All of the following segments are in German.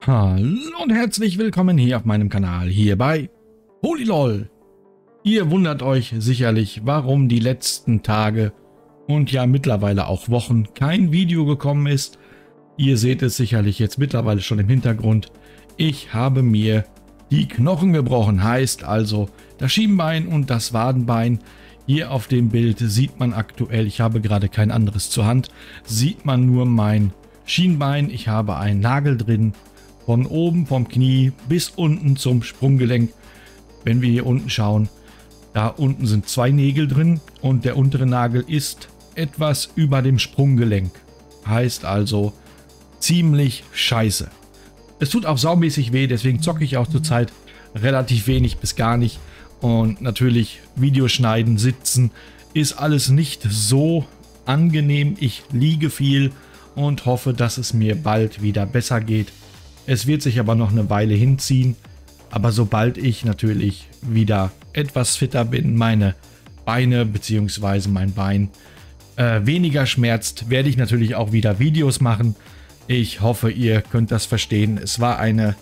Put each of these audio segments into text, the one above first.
Hallo und herzlich willkommen hier auf meinem Kanal, hier bei HolyLol. Ihr wundert euch sicherlich, warum die letzten Tage und ja mittlerweile auch Wochen kein Video gekommen ist. Ihr seht es sicherlich jetzt mittlerweile schon im Hintergrund. Ich habe mir die Knochen gebrochen, heißt also das Schienbein und das Wadenbein. Hier auf dem Bild sieht man aktuell, ich habe gerade kein anderes zur Hand, sieht man nur mein Schienbein. Ich habe einen Nagel drin. Von oben vom Knie bis unten zum Sprunggelenk. Wenn wir hier unten schauen, da unten sind 2 Nägel drin und der untere Nagel ist etwas über dem Sprunggelenk. Heißt also ziemlich scheiße. Es tut auch saumäßig weh, deswegen zocke ich auch zurzeit relativ wenig bis gar nicht. Und natürlich Videoschneiden, Sitzen ist alles nicht so angenehm. Ich liege viel und hoffe, dass es mir bald wieder besser geht. Es wird sich aber noch eine Weile hinziehen, aber sobald ich natürlich wieder etwas fitter bin, meine Beine bzw. mein Bein weniger schmerzt, werde ich natürlich auch wieder Videos machen. Ich hoffe, ihr könnt das verstehen. Es war eine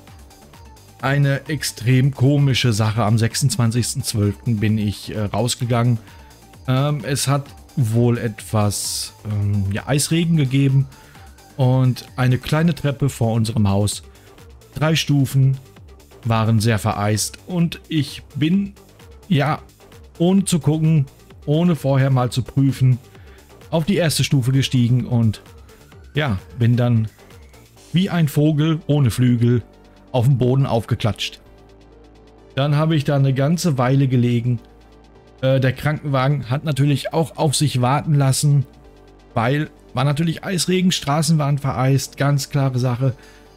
extrem komische Sache. Am 26.12. bin ich rausgegangen. Es hat wohl etwas Eisregen gegeben. Und eine kleine Treppe vor unserem Haus, 3 Stufen, waren sehr vereist. Und ich bin, ja, ohne zu gucken, ohne vorher mal zu prüfen, auf die erste Stufe gestiegen und ja, bin dann wie ein Vogel ohne Flügel auf dem Boden aufgeklatscht. Dann habe ich da eine ganze Weile gelegen. Der Krankenwagen hat natürlich auch auf sich warten lassen, weil war natürlich Eisregen, Straßen waren vereist, ganz klare Sache.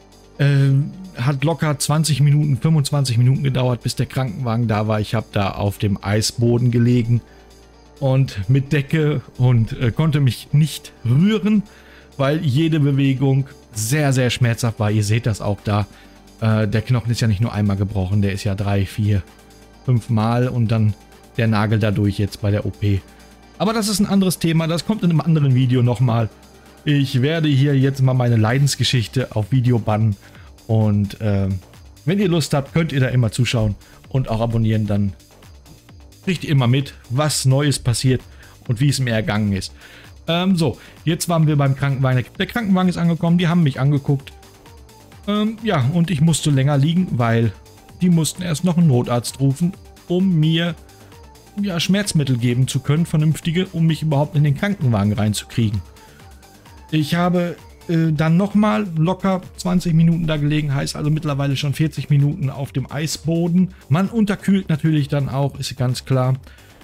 Hat locker 20 Minuten, 25 Minuten gedauert, bis der Krankenwagen da war. Ich habe da auf dem Eisboden gelegen und mit Decke und konnte mich nicht rühren, weil jede Bewegung sehr, sehr schmerzhaft war. Ihr seht das auch da. Der Knochen ist ja nicht nur einmal gebrochen, der ist ja 3, 4, 5 Mal und dann der Nagel dadurch jetzt bei der OP. Aber das ist ein anderes Thema, das kommt in einem anderen Video nochmal. Ich werde hier jetzt mal meine Leidensgeschichte auf Video bannen. Und wenn ihr Lust habt, könnt ihr da immer zuschauen und auch abonnieren. Dann kriegt ihr immer mit, was Neues passiert und wie es mir ergangen ist. So, jetzt waren wir beim Krankenwagen. Der Krankenwagen ist angekommen, die haben mich angeguckt. Ja, und ich musste länger liegen, weil die mussten erst noch einen Notarzt rufen, um mir Schmerzmittel geben zu können, vernünftige, um mich überhaupt in den Krankenwagen reinzukriegen. Ich habe dann nochmal locker 20 Minuten da gelegen, heißt also mittlerweile schon 40 Minuten auf dem Eisboden. Man unterkühlt natürlich dann auch, ist ganz klar.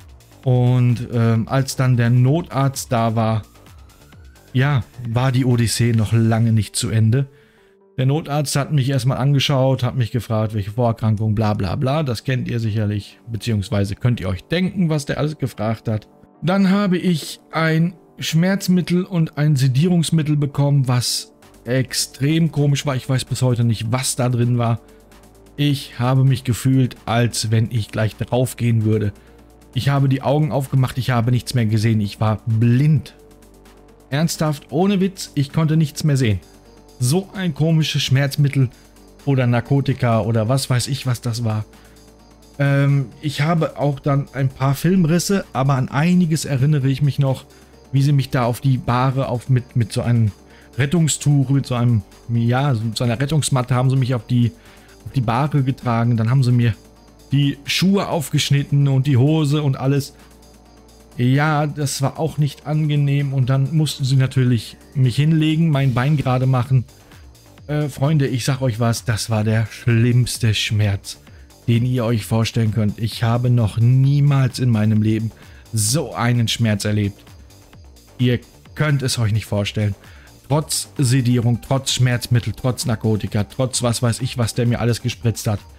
Und als dann der Notarzt da war, ja, war die Odyssee noch lange nicht zu Ende. Der Notarzt hat mich erstmal angeschaut, hat mich gefragt, welche Vorerkrankung, bla bla bla. Das kennt ihr sicherlich, beziehungsweise könnt ihr euch denken, was der alles gefragt hat. Dann habe ich ein Schmerzmittel und ein Sedierungsmittel bekommen, was extrem komisch war. Ich weiß bis heute nicht, was da drin war. Ich habe mich gefühlt, als wenn ich gleich drauf gehen würde. Ich habe die Augen aufgemacht, ich habe nichts mehr gesehen. Ich war blind. Ernsthaft, ohne Witz, ich konnte nichts mehr sehen. So ein komisches Schmerzmittel oder Narkotika oder was weiß ich, was das war. Ich habe auch dann ein paar Filmrisse, aber an einiges erinnere ich mich noch, wie sie mich da auf die Bahre mit so einem Rettungstuch, mit so einem, ja, so einer Rettungsmatte haben sie mich auf die Bahre getragen. Dann haben sie mir die Schuhe aufgeschnitten und die Hose und alles. Ja, das war auch nicht angenehm und dann mussten sie natürlich mich hinlegen, mein Bein gerade machen. Freunde, ich sag euch was, das war der schlimmste Schmerz, den ihr euch vorstellen könnt. Ich habe noch niemals in meinem Leben so einen Schmerz erlebt. Ihr könnt es euch nicht vorstellen. Trotz Sedierung, trotz Schmerzmittel, trotz Narkotika, trotz was weiß ich, was der mir alles gespritzt hat.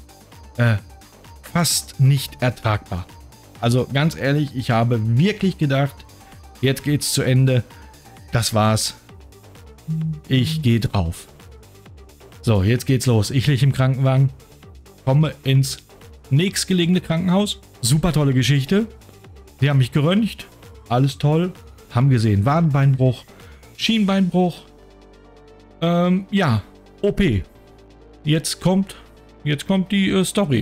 Fast nicht ertragbar. Also ganz ehrlich, ich habe wirklich gedacht, jetzt geht's zu Ende. Das war's. Ich gehe drauf. So, jetzt geht's los. Ich liege im Krankenwagen, komme ins nächstgelegene Krankenhaus. Super tolle Geschichte. Die haben mich geröntgt. Alles toll. Haben gesehen, Wadenbeinbruch, Schienbeinbruch. Ja, OP. jetzt kommt die Story.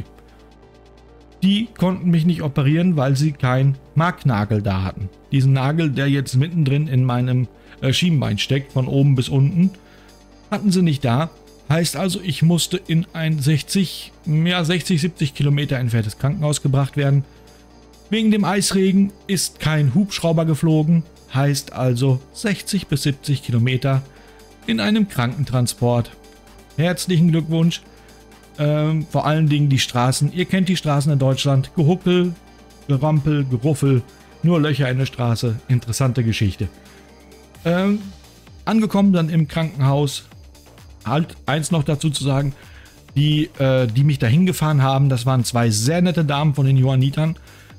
Die konnten mich nicht operieren, weil sie keinen Marknagel da hatten. Diesen Nagel, der jetzt mittendrin in meinem Schienbein steckt, von oben bis unten, hatten sie nicht da. Heißt also, ich musste in ein 60, 70 Kilometer entferntes Krankenhaus gebracht werden. Wegen dem Eisregen ist kein Hubschrauber geflogen. Heißt also 60 bis 70 Kilometer in einem Krankentransport. Herzlichen Glückwunsch. Vor allen Dingen die Straßen. Ihr kennt die Straßen in Deutschland. Gehuckel, Gerampel, Geruffel, nur Löcher in der Straße. Interessante Geschichte. Angekommen dann im Krankenhaus. Halt eins noch dazu zu sagen. Die mich dahin gefahren haben, das waren zwei sehr nette Damen von den Johannitern.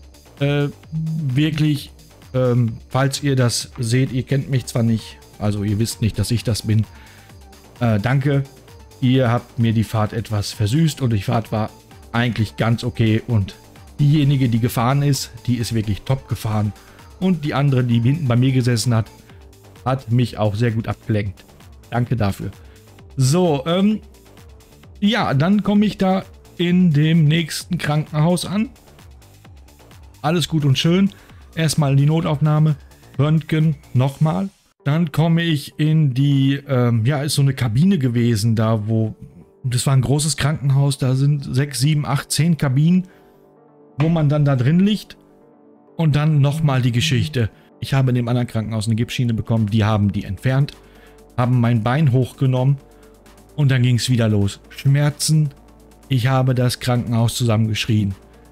Wirklich, falls ihr das seht, ihr kennt mich zwar nicht, also ihr wisst nicht, dass ich das bin. Danke. Ihr habt mir die Fahrt etwas versüßt und die Fahrt war eigentlich ganz okay und diejenige, die gefahren ist, die ist wirklich top gefahren und die andere, die hinten bei mir gesessen hat, hat mich auch sehr gut abgelenkt. Danke dafür. So, ja, dann komme ich da in dem nächsten Krankenhaus an. Alles gut und schön. Erstmal die Notaufnahme, Röntgen, nochmal. Dann komme ich in die, ja, ist so eine Kabine gewesen, da wo, das war ein großes Krankenhaus, da sind 6, 7, 8, 10 Kabinen, wo man dann da drin liegt. Und dann nochmal die Geschichte. Ich habe in dem anderen Krankenhaus eine Gipsschiene bekommen, die haben die entfernt, haben mein Bein hochgenommen und dann ging es wieder los. Schmerzen, ich habe das Krankenhaus zusammengeschrien.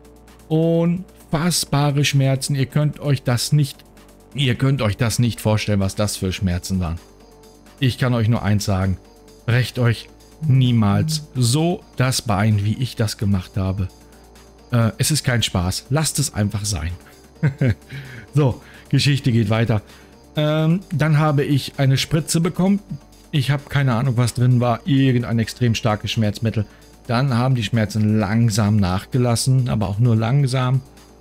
Unfassbare Schmerzen, ihr könnt euch das nicht vorstellen, was das für Schmerzen waren. Ich kann euch nur eins sagen, brecht euch niemals so das Bein, wie ich das gemacht habe. Es ist kein Spaß, lasst es einfach sein. So, Geschichte geht weiter. Dann habe ich eine Spritze bekommen. Ich habe keine Ahnung, was drin war. Irgendein extrem starkes Schmerzmittel. Dann haben die Schmerzen langsam nachgelassen, aber auch nur langsam.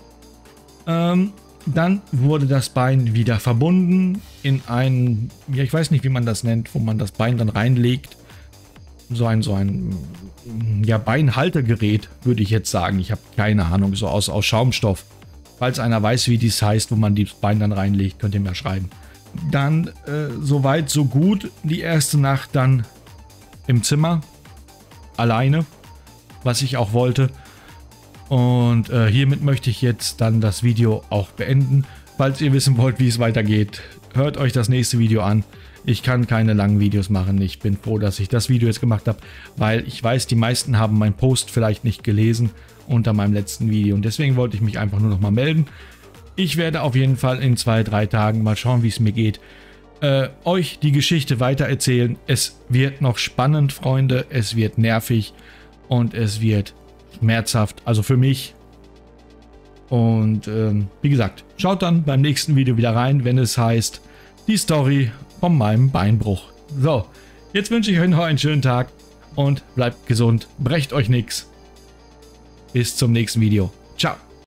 Dann wurde das Bein wieder verbunden in ein, ja, ich weiß nicht, wie man das nennt, wo man das Bein dann reinlegt. So ein ja, Beinhaltegerät, würde ich jetzt sagen. Ich habe keine Ahnung, so aus Schaumstoff. Falls einer weiß, wie dies heißt, wo man das Bein dann reinlegt, könnt ihr mir schreiben. Dann soweit, so gut. Die erste Nacht dann im Zimmer. Alleine. Was ich auch wollte. Und hiermit möchte ich jetzt dann das Video auch beenden. Falls ihr wissen wollt, wie es weitergeht, hört euch das nächste Video an. Ich kann keine langen Videos machen. Ich bin froh, dass ich das Video jetzt gemacht habe, weil ich weiß, die meisten haben meinen Post vielleicht nicht gelesen unter meinem letzten Video. Und deswegen wollte ich mich einfach nur noch mal melden. Ich werde auf jeden Fall in 2, 3 Tagen mal schauen, wie es mir geht. Euch die Geschichte weitererzählen. Es wird noch spannend, Freunde. Es wird nervig und es wird schmerzhaft, also für mich. Und wie gesagt, schaut dann beim nächsten Video wieder rein, wenn es heißt, die Story von meinem Beinbruch. So, jetzt wünsche ich euch noch einen schönen Tag und bleibt gesund, brecht euch nichts. Bis zum nächsten Video. Ciao.